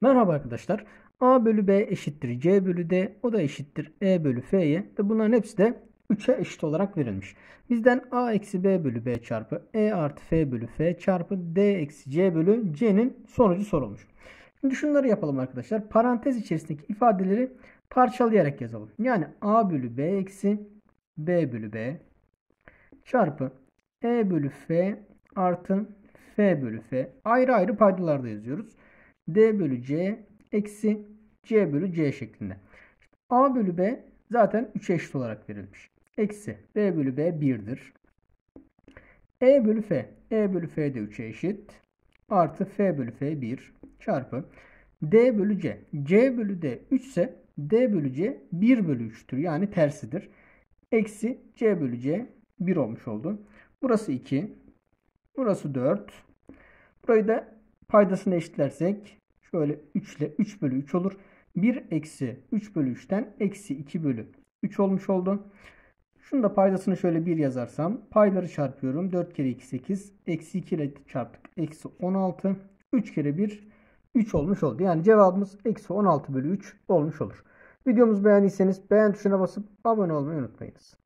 Merhaba arkadaşlar. A bölü B eşittir C bölü D. O da eşittir E bölü F'ye. Ve bunların hepsi de 3'e eşit olarak verilmiş. Bizden A eksi B bölü B çarpı E artı F bölü F çarpı D eksi C bölü C'nin sonucu sorulmuş. Şimdi şunları yapalım arkadaşlar. Parantez içerisindeki ifadeleri parçalayarak yazalım. Yani A bölü B eksi B bölü B çarpı E bölü F artı F bölü F. Ayrı ayrı paydalarda yazıyoruz. D bölü C eksi C bölü C şeklinde. A bölü B zaten 3'e eşit olarak verilmiş. Eksi B bölü B 1'dir. E bölü F. E bölü F de 3'e eşit. Artı F bölü F 1 çarpı D bölü C. C bölü D 3 ise D bölü C 1 bölü 3'tür. Yani tersidir. Eksi C bölü C 1 olmuş oldu. Burası 2. Burası 4. Burayı da paydasını eşitlersek şöyle 3 ile 3 bölü 3 olur. 1 eksi 3 bölü 3'ten eksi 2 bölü 3 olmuş oldu. Şunu da paydasını şöyle 1 yazarsam payları çarpıyorum. 4 kere 2 8. Eksi 2 ile çarptık. Eksi 16. 3 kere 1 3 olmuş oldu. Yani cevabımız eksi 16 bölü 3 olmuş olur. Videomuzu beğendiyseniz beğen tuşuna basıp abone olmayı unutmayınız.